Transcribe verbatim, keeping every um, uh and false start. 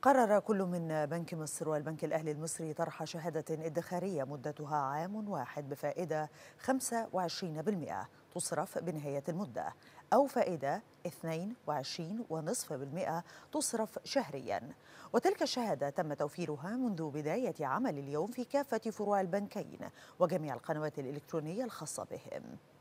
قرر كل من بنك مصر والبنك الأهلي المصري طرح شهادة ادخارية مدتها عام واحد بفائدة خمسة وعشرين بالمئة تصرف بنهاية المدة، أو فائدة اثنين وعشرين فاصلة خمسة بالمئة تصرف شهريا. وتلك الشهادة تم توفيرها منذ بداية عمل اليوم في كافة فروع البنكين وجميع القنوات الإلكترونية الخاصة بهم.